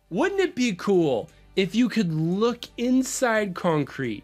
Wouldn't it be cool if you could look inside concrete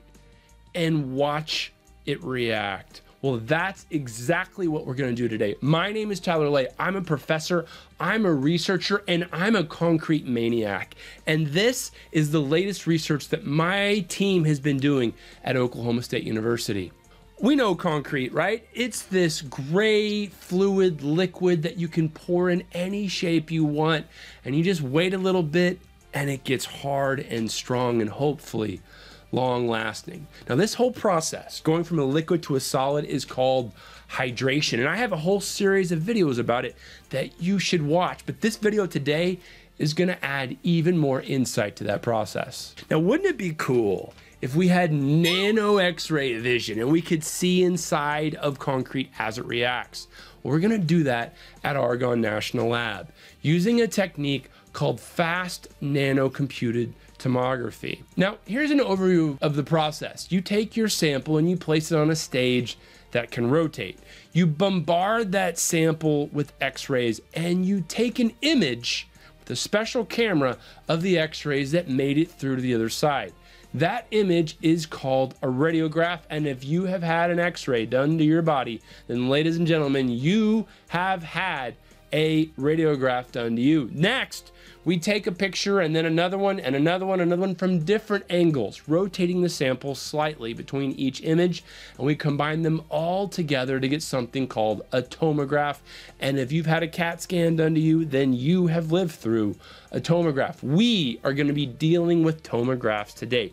and watch it react? Well, that's exactly what we're gonna do today. My name is Tyler Lay. I'm a professor, I'm a researcher, and I'm a concrete maniac. And this is the latest research that my team has been doing at Oklahoma State University. We know concrete, right? It's this gray fluid liquid that you can pour in any shape you want, and you just wait a little bit and it gets hard and strong and hopefully long lasting. Now this whole process, going from a liquid to a solid, is called hydration. And I have a whole series of videos about it that you should watch. But this video today is gonna add even more insight to that process. Now, wouldn't it be cool if we had nano X-ray vision and we could see inside of concrete as it reacts? Well, we're gonna do that at Argonne National Lab using a technique called fast nano-computed tomography. Now, here's an overview of the process. You take your sample and you place it on a stage that can rotate. You bombard that sample with X-rays and you take an image with a special camera of the X-rays that made it through to the other side. That image is called a radiograph, and if you have had an X-ray done to your body, then ladies and gentlemen, you have had a radiograph done to you. Next, we take a picture and then another one and another one, another one from different angles, rotating the sample slightly between each image, and we combine them all together to get something called a tomograph. And if you've had a CAT scan done to you, then you have lived through a tomograph. We are going to be dealing with tomographs today,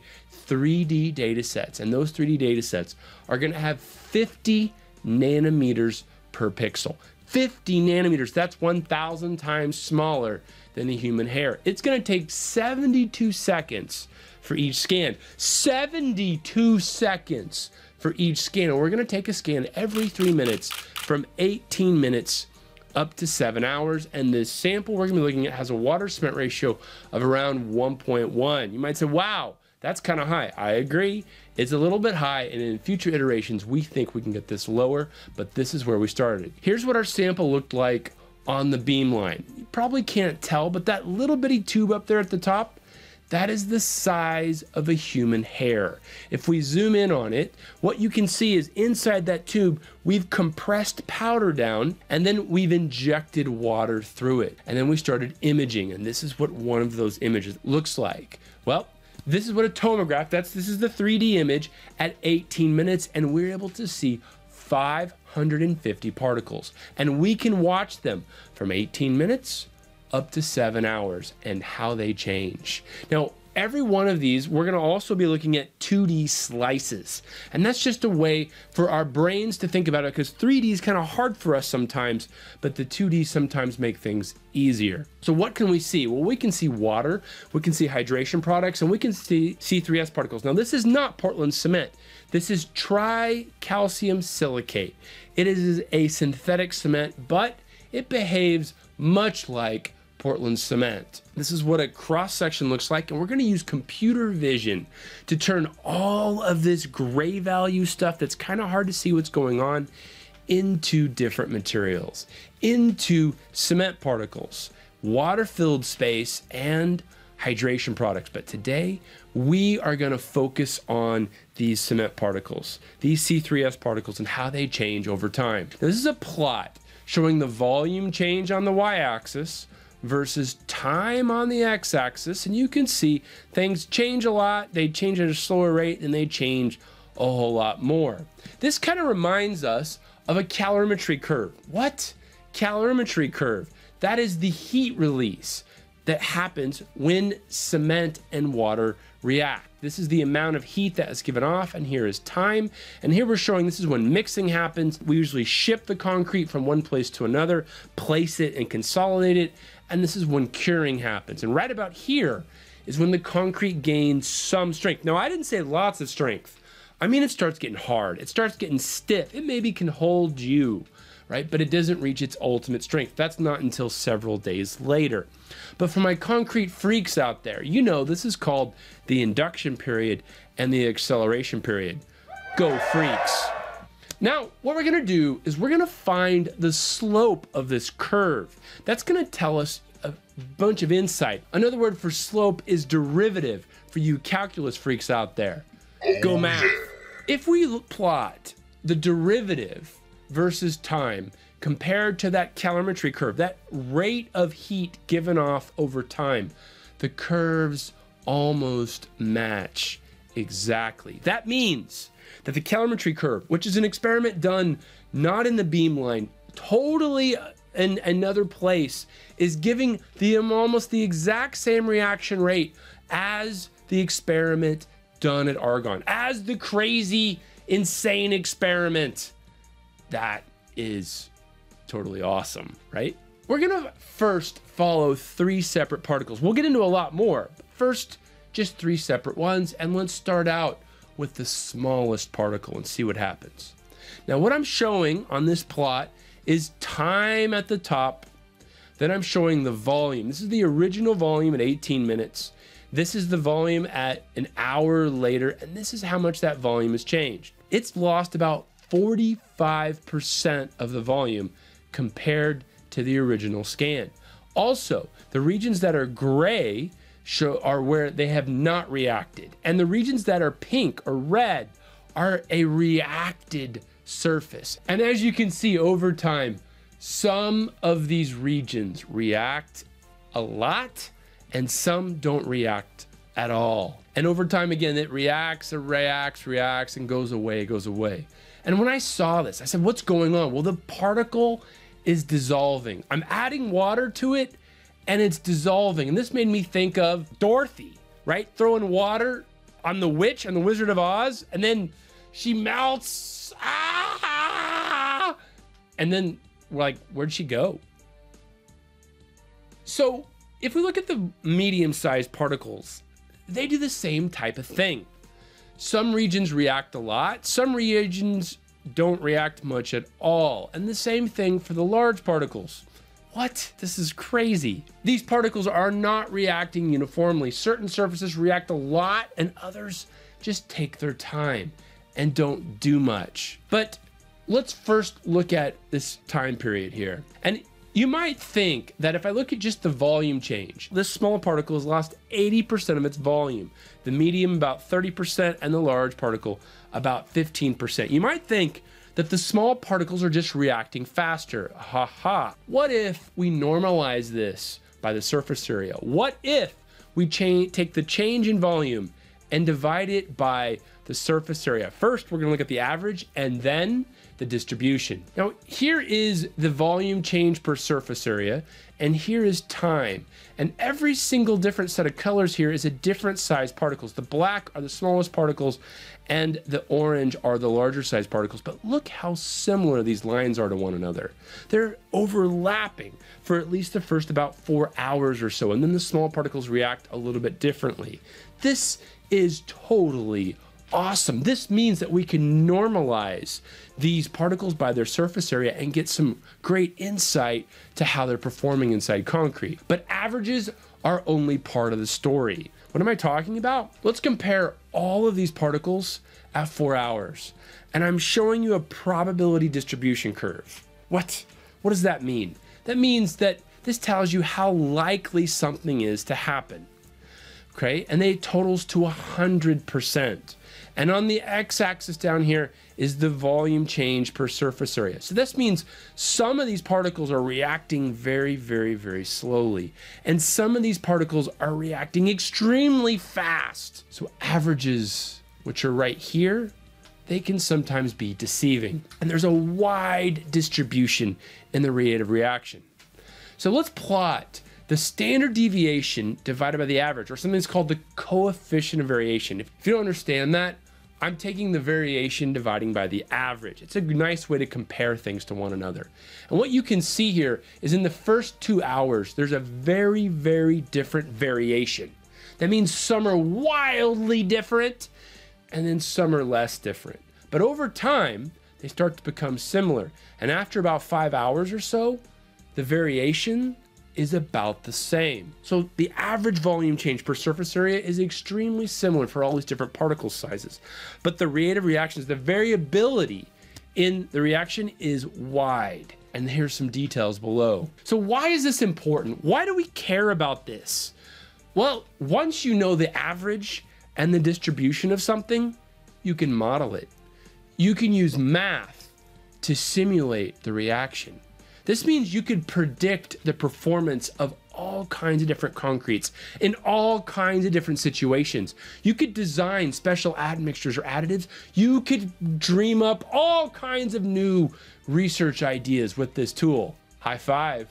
3D data sets, and those 3D data sets are going to have 50 nanometers per pixel. 50 nanometers, that's 1,000 times smaller than a human hair. It's gonna take 72 seconds for each scan. 72 seconds for each scan. And we're gonna take a scan every 3 minutes from 18 minutes up to 7 hours. And the sample we're gonna be looking at has a water cement ratio of around 1.1. You might say, wow, that's kind of high. I agree. It's a little bit high, and in future iterations, we think we can get this lower, but this is where we started. Here's what our sample looked like on the beam line. You probably can't tell, but that little bitty tube up there at the top, that is the size of a human hair. If we zoom in on it, what you can see is inside that tube, we've compressed powder down, and then we've injected water through it. And then we started imaging, and this is what one of those images looks like. Well, this is what a tomograph, this is the 3D image at 18 minutes, and we're able to see 550 particles. And we can watch them from 18 minutes up to 7 hours and how they change. Now, every one of these, we're gonna also be looking at 2D slices. And that's just a way for our brains to think about it, because 3D is kind of hard for us sometimes, but the 2D sometimes make things easier. So what can we see? Well, we can see water, we can see hydration products, and we can see C3S particles. Now, this is not Portland cement. This is tricalcium silicate. It is a synthetic cement, but it behaves much like Portland cement. This is what a cross section looks like, and we're gonna use computer vision to turn all of this gray value stuff that's kind of hard to see what's going on into different materials, into cement particles, water-filled space, and hydration products. But today, we are gonna focus on these cement particles, these C3S particles, and how they change over time. Now, this is a plot showing the volume change on the y-axis versus time on the x-axis, and you can see things change a lot, they change at a slower rate, and they change a whole lot more. This kind of reminds us of a calorimetry curve. What? Calorimetry curve. That is the heat release that happens when cement and water react. This is the amount of heat that is given off, and here is time. And here we're showing this is when mixing happens. We usually ship the concrete from one place to another, place it and consolidate it, and this is when curing happens. And right about here is when the concrete gains some strength. Now, I didn't say lots of strength. I mean, it starts getting hard. It starts getting stiff. It maybe can hold you, right? But it doesn't reach its ultimate strength. That's not until several days later. But for my concrete freaks out there, you know this is called the induction period and the acceleration period. Go freaks. Now, what we're gonna do is we're gonna find the slope of this curve. That's gonna tell us bunch of insight. Another word for slope is derivative for you calculus freaks out there. Go math. If we plot the derivative versus time compared to that calorimetry curve, that rate of heat given off over time, the curves almost match exactly. That means that the calorimetry curve, which is an experiment done not in the beamline, totally in another place, is giving the almost the exact same reaction rate as the experiment done at Argonne, as the crazy, insane experiment. That is totally awesome, right? We're gonna first follow 3 separate particles. We'll get into a lot more, but first, just 3 separate ones, and let's start out with the smallest particle and see what happens. Now, what I'm showing on this plot is time at the top. Then I'm showing the volume. This is the original volume at 18 minutes. This is the volume at an hour later, and this is how much that volume has changed. It's lost about 45% of the volume compared to the original scan. Also, the regions that are gray are where they have not reacted, and the regions that are pink or red are a reacted surface. And as you can see over time, some of these regions react a lot and some don't react at all. And over time, again, it reacts and goes away. And when I saw this, I said, what's going on? Well, the particle is dissolving. I'm adding water to it and it's dissolving. And this made me think of Dorothy, right? Throwing water on the witch and the Wizard of Oz, and then she melts. Ah! And then we're like, where'd she go? So if we look at the medium-sized particles, they do the same type of thing. Some regions react a lot, some regions don't react much at all. And the same thing for the large particles. What? This is crazy. These particles are not reacting uniformly. Certain surfaces react a lot and others just take their time and don't do much. But let's first look at this time period here. And you might think that if I look at just the volume change, this small particle has lost 80% of its volume, the medium about 30%, and the large particle about 15%. You might think that the small particles are just reacting faster. Ha ha. What if we normalize this by the surface area? What if we take the change in volume and divide it by the surface area? First, we're gonna look at the average and then the distribution. Now, here is the volume change per surface area, and here is time. And every single different set of colors here is a different size particles. The black are the smallest particles, and the orange are the larger size particles. But look how similar these lines are to one another. They're overlapping for at least the first about 4 hours or so, and then the small particles react a little bit differently. This is totally awesome. This means that we can normalize these particles by their surface area and get some great insight to how they're performing inside concrete. But averages are only part of the story. What am I talking about? Let's compare all of these particles at 4 hours. And I'm showing you a probability distribution curve. What does that mean? That means that this tells you how likely something is to happen. Okay, and it totals to 100%. And on the x-axis down here is the volume change per surface area. So this means some of these particles are reacting very, very, very slowly. And some of these particles are reacting extremely fast. So averages, which are right here, they can sometimes be deceiving. And there's a wide distribution in the rate of reaction. So let's plot the standard deviation divided by the average, or something that's called the coefficient of variation. If you don't understand that, I'm taking the variation dividing by the average. It's a nice way to compare things to one another. And what you can see here is in the first 2 hours, there's a very, very different variation. That means some are wildly different, and then some are less different. But over time, they start to become similar. And after about 5 hours or so, the variation is about the same. So the average volume change per surface area is extremely similar for all these different particle sizes. But the rate of reactions, the variability in the reaction is wide. And here's some details below. So why is this important? Why do we care about this? Well, once you know the average and the distribution of something, you can model it. You can use math to simulate the reaction. This means you could predict the performance of all kinds of different concretes in all kinds of different situations. You could design special admixtures or additives. You could dream up all kinds of new research ideas with this tool. High five.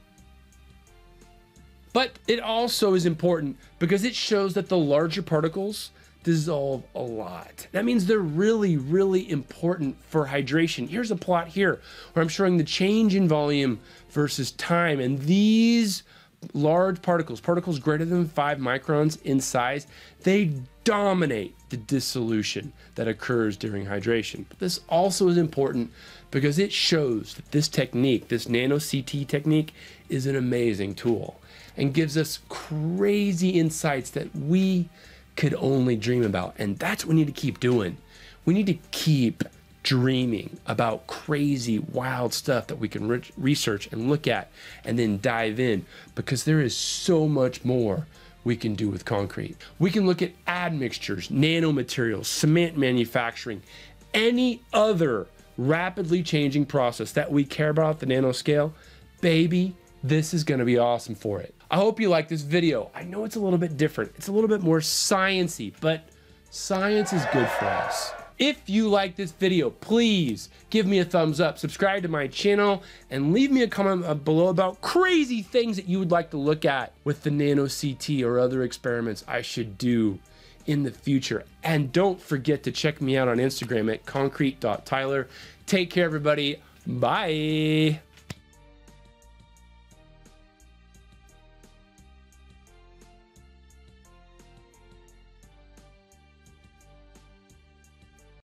But it also is important because it shows that the larger particles dissolve a lot. That means they're really, really important for hydration. Here's a plot here where I'm showing the change in volume versus time. And these large particles greater than 5 microns in size, they dominate the dissolution that occurs during hydration. But this also is important because it shows that this technique, this nano CT technique, is an amazing tool and gives us crazy insights that we could only dream about. And that's what we need to keep doing. We need to keep dreaming about crazy, wild stuff that we can research and look at and then dive in, because there is so much more we can do with concrete. We can look at admixtures, nanomaterials, cement manufacturing, any other rapidly changing process that we care about at the nanoscale. Baby, this is gonna be awesome for it. I hope you like this video. I know it's a little bit different. It's a little bit more sciencey, but science is good for us. If you like this video, please give me a thumbs up, subscribe to my channel, and leave me a comment below about crazy things that you would like to look at with the nano CT or other experiments I should do in the future. And don't forget to check me out on Instagram at concrete.tyler. Take care, everybody. Bye.